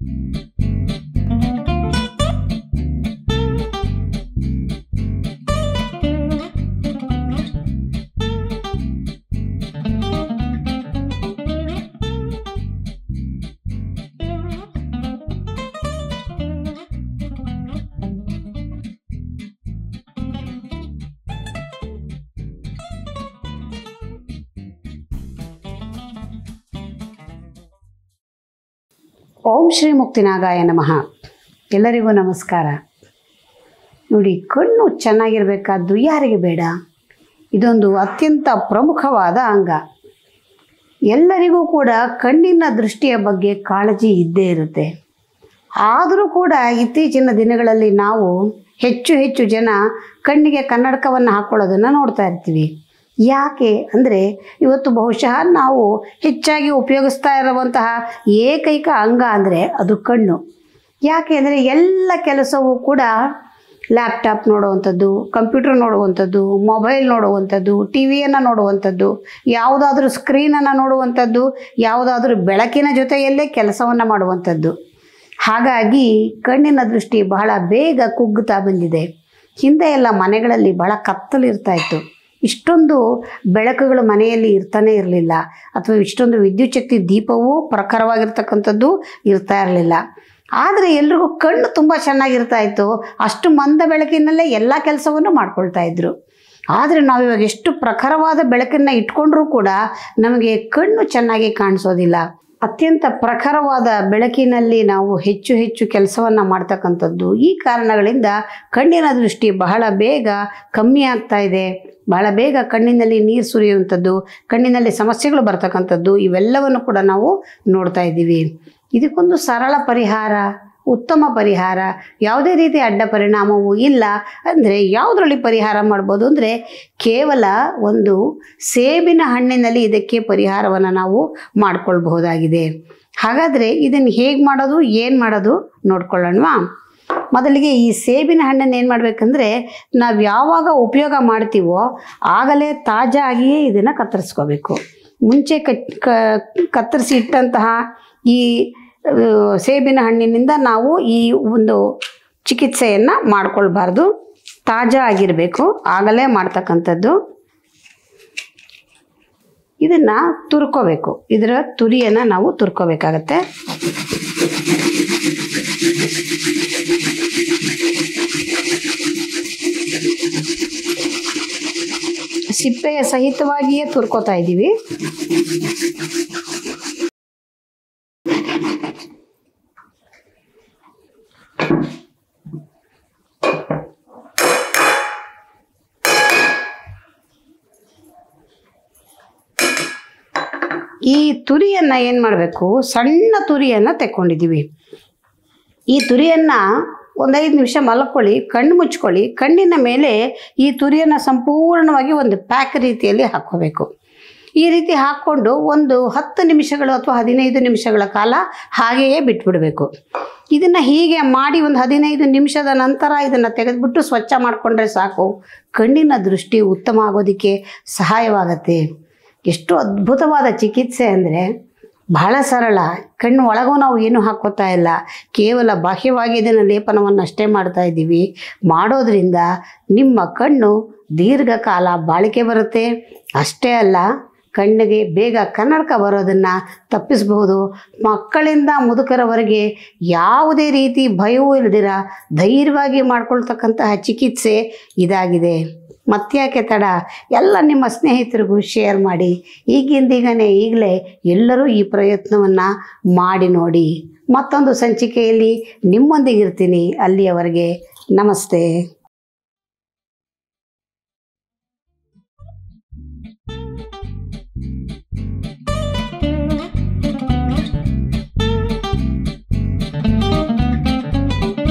ಓಂ ಶ್ರೀ ಮುಕ್ತಿನಾಗಾಯ ನಮಃ. ಎಲ್ಲರಿಗೂ ನಮಸ್ಕಾರ. ನೋಡಿ, ಕಣ್ಣು ಚೆನ್ನಾಗಿರಬೇಕಾದ್ದು ಯಾರಿಗೆ ಬೇಡ? ಇದೊಂದು ಅತ್ಯಂತ ಪ್ರಮುಖವಾದ ಅಂಗ. ಎಲ್ಲರಿಗೂ ಕೂಡ ಕಣ್ಣಿನ ದೃಷ್ಟಿಯ ಬಗ್ಗೆ ಕಾಳಜಿ ಇದ್ದೇ ಇರುತ್ತೆ. ಆದರೂ ಕೂಡ ಇತ್ತೀಚಿನ ದಿನಗಳಲ್ಲಿ ನಾವು ಹೆಚ್ಚು ಜನ ಕಣ್ಣಿಗೆ ಕನ್ನಡಕವನ್ನು ಹಾಕ್ಕೊಳ್ಳೋದನ್ನು ನೋಡ್ತಾ ಇರ್ತೀವಿ. ಯಾಕೆ ಅಂದರೆ ಇವತ್ತು ಬಹುಶಃ ನಾವು ಹೆಚ್ಚಾಗಿ ಉಪಯೋಗಿಸ್ತಾ ಇರುವಂತಹ ಏಕೈಕ ಅಂಗ ಅಂದರೆ ಅದು ಕಣ್ಣು. ಯಾಕೆ ಅಂದರೆ ಎಲ್ಲ ಕೆಲಸವೂ ಕೂಡ ಲ್ಯಾಪ್ಟಾಪ್ ನೋಡುವಂಥದ್ದು, ಕಂಪ್ಯೂಟರ್ ನೋಡುವಂಥದ್ದು, ಮೊಬೈಲ್ ನೋಡುವಂಥದ್ದು, ಟಿ ವಿಯನ್ನು ನೋಡುವಂಥದ್ದು, ಯಾವುದಾದ್ರೂ ಸ್ಕ್ರೀನನ್ನು ನೋಡುವಂಥದ್ದು, ಯಾವುದಾದ್ರೂ ಬೆಳಕಿನ ಜೊತೆಯಲ್ಲೇ ಕೆಲಸವನ್ನು ಮಾಡುವಂಥದ್ದು. ಹಾಗಾಗಿ ಕಣ್ಣಿನ ದೃಷ್ಟಿ ಬಹಳ ಬೇಗ ಕುಗ್ಗುತ್ತಾ ಬಂದಿದೆ. ಹಿಂದೆ ಎಲ್ಲ ಮನೆಗಳಲ್ಲಿ ಬಹಳ ಕತ್ತಲಿರ್ತಾ ಇತ್ತು. ಇಷ್ಟೊಂದು ಬೆಳಕುಗಳು ಮನೆಯಲ್ಲಿ ಇರ್ತಾನೆ ಇರಲಿಲ್ಲ, ಅಥವಾ ಇಷ್ಟೊಂದು ವಿದ್ಯುತ್ ಶಕ್ತಿ ದೀಪವೂ ಪ್ರಖರವಾಗಿರ್ತಕ್ಕಂಥದ್ದು ಇರ್ತಾ ಇರಲಿಲ್ಲ. ಆದರೆ ಎಲ್ರಿಗೂ ಕಣ್ಣು ತುಂಬ ಚೆನ್ನಾಗಿರ್ತಾ ಇತ್ತು. ಅಷ್ಟು ಮಂದ ಬೆಳಕಿನಲ್ಲೇ ಎಲ್ಲ ಕೆಲಸವನ್ನು ಮಾಡ್ಕೊಳ್ತಾ ಇದ್ರು. ಆದರೆ ನಾವಿವಾಗ ಎಷ್ಟು ಪ್ರಖರವಾದ ಬೆಳಕನ್ನು ಇಟ್ಕೊಂಡ್ರೂ ಕೂಡ ನಮಗೆ ಕಣ್ಣು ಚೆನ್ನಾಗಿ ಕಾಣಿಸೋದಿಲ್ಲ. ಅತ್ಯಂತ ಪ್ರಖರವಾದ ಬೆಳಕಿನಲ್ಲಿ ನಾವು ಹೆಚ್ಚು ಕೆಲಸವನ್ನು ಮಾಡ್ತಕ್ಕಂಥದ್ದು. ಈ ಕಾರಣಗಳಿಂದ ಕಣ್ಣಿನ ದೃಷ್ಟಿ ಬಹಳ ಬೇಗ ಕಮ್ಮಿ ಆಗ್ತಾ ಇದೆ. ಬಹಳ ಬೇಗ ಕಣ್ಣಿನಲ್ಲಿ ನೀರು ಸುರಿಯುವಂಥದ್ದು, ಕಣ್ಣಿನಲ್ಲಿ ಸಮಸ್ಯೆಗಳು ಬರ್ತಕ್ಕಂಥದ್ದು, ಇವೆಲ್ಲವನ್ನು ಕೂಡ ನಾವು ನೋಡ್ತಾ ಇದ್ದೀವಿ. ಇದಕ್ಕೊಂದು ಸರಳ ಪರಿಹಾರ, ಉತ್ತಮ ಪರಿಹಾರ, ಯಾವುದೇ ರೀತಿ ಅಡ್ಡ ಪರಿಣಾಮವೂ ಇಲ್ಲ. ಅಂದರೆ ಯಾವುದರಲ್ಲಿ ಪರಿಹಾರ ಮಾಡ್ಬೋದು ಅಂದರೆ ಕೇವಲ ಒಂದು ಸೇಬಿನ ಹಣ್ಣಿನಲ್ಲಿ ಇದಕ್ಕೆ ಪರಿಹಾರವನ್ನು ನಾವು ಮಾಡ್ಕೊಳ್ಬಹುದಾಗಿದೆ. ಹಾಗಾದರೆ ಇದನ್ನು ಹೇಗೆ ಮಾಡೋದು, ಏನು ಮಾಡೋದು ನೋಡ್ಕೊಳ್ಳೋಣವಾ? ಮೊದಲಿಗೆ ಈ ಸೇಬಿನ ಹಣ್ಣನ್ನು ಏನು ಮಾಡಬೇಕಂದ್ರೆ, ನಾವು ಯಾವಾಗ ಉಪಯೋಗ ಮಾಡ್ತೀವೋ ಆಗಲೇ ತಾಜಾಗಿಯೇ ಇದನ್ನು ಕತ್ತರಿಸ್ಕೋಬೇಕು. ಮುಂಚೆ ಕತ್ತರಿಸಿ ಇಟ್ಟಂತಹ ಈ ಸೇಬಿನ ಹಣ್ಣಿನಿಂದ ನಾವು ಈ ಒಂದು ಚಿಕಿತ್ಸೆಯನ್ನು ಮಾಡ್ಕೊಳ್ಬಾರ್ದು. ತಾಜಾ ಆಗಿರಬೇಕು, ಆಗಲೇ ಮಾಡ್ತಕ್ಕಂಥದ್ದು. ಇದನ್ನು ತುರ್ಕೋಬೇಕು. ಇದರ ತುರಿಯನ್ನು ನಾವು ತುರ್ಕೋಬೇಕಾಗತ್ತೆ. ಸಿಪ್ಪೆಯ ಸಹಿತವಾಗಿಯೇ ತುರ್ಕೋತಾ ಇದ್ದೀವಿ. ಈ ತುರಿಯನ್ನು ಏನು ಮಾಡಬೇಕು, ಸಣ್ಣ ತುರಿಯನ್ನು ತೆಕ್ಕೊಂಡಿದ್ದೀವಿ. ಈ ತುರಿಯನ್ನು ಒಂದು 5 ನಿಮಿಷ ಮಲ್ಕೊಳ್ಳಿ, ಕಣ್ಣು ಮುಚ್ಕೊಳ್ಳಿ. ಕಣ್ಣಿನ ಮೇಲೆ ಈ ತುರಿಯನ್ನು ಸಂಪೂರ್ಣವಾಗಿ ಒಂದು ಪ್ಯಾಕ್ ರೀತಿಯಲ್ಲಿ ಹಾಕ್ಕೋಬೇಕು. ಈ ರೀತಿ ಹಾಕ್ಕೊಂಡು ಒಂದು 10 ನಿಮಿಷಗಳು ಅಥವಾ 15 ನಿಮಿಷಗಳ ಕಾಲ ಹಾಗೆಯೇ ಬಿಟ್ಬಿಡಬೇಕು. ಇದನ್ನು ಹೀಗೆ ಮಾಡಿ ಒಂದು 15 ನಿಮಿಷದ ನಂತರ ಇದನ್ನು ತೆಗೆದುಬಿಟ್ಟು ಸ್ವಚ್ಛ ಮಾಡಿಕೊಂಡ್ರೆ ಸಾಕು. ಕಣ್ಣಿನ ದೃಷ್ಟಿ ಉತ್ತಮ ಆಗೋದಕ್ಕೆ ಸಹಾಯವಾಗತ್ತೆ. ಎಷ್ಟು ಅದ್ಭುತವಾದ ಚಿಕಿತ್ಸೆ ಅಂದರೆ ಬಹಳ ಸರಳ. ಕಣ್ಣು ಒಳಗೂ ನಾವು ಏನು ಹಾಕ್ಕೋತಾ ಇಲ್ಲ, ಕೇವಲ ಬಾಹ್ಯವಾಗಿ ಇದನ್ನು ಲೇಪನವನ್ನು ಅಷ್ಟೇ ಮಾಡ್ತಾ ಇದ್ದೀವಿ. ಮಾಡೋದ್ರಿಂದ ನಿಮ್ಮ ಕಣ್ಣು ದೀರ್ಘಕಾಲ ಬಾಳಿಕೆ ಬರುತ್ತೆ. ಅಷ್ಟೇ ಅಲ್ಲ, ಕಣ್ಣಿಗೆ ಬೇಗ ಕನ್ನಡಕ ಬರೋದನ್ನು ತಪ್ಪಿಸಬಹುದು. ಮಕ್ಕಳಿಂದ ಮುದುಕರವರೆಗೆ ಯಾವುದೇ ರೀತಿ ಭಯವೂ ಇಲ್ಲದಿರ ಧೈರ್ಯವಾಗಿ ಮಾಡ್ಕೊಳ್ತಕ್ಕಂತಹ ಚಿಕಿತ್ಸೆ ಇದಾಗಿದೆ. ಮತ್ತ್ಯಾಕೆ ತಡ? ಎಲ್ಲ ನಿಮ್ಮ ಸ್ನೇಹಿತರಿಗೂ ಶೇರ್ ಮಾಡಿ. ಈಗಲೇ ಎಲ್ಲರೂ ಈ ಪ್ರಯತ್ನವನ್ನು ಮಾಡಿ ನೋಡಿ. ಮತ್ತೊಂದು ಸಂಚಿಕೆಯಲ್ಲಿ ನಿಮ್ಮೊಂದಿಗಿರ್ತೀನಿ. ಅಲ್ಲಿಯವರೆಗೆ ನಮಸ್ತೆ.